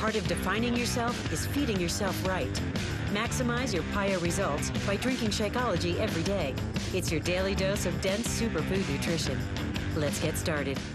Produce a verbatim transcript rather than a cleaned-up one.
Part of defining yourself is feeding yourself right. Maximize your P I O results by drinking Shakeology every day. It's your daily dose of dense superfood nutrition. Let's get started.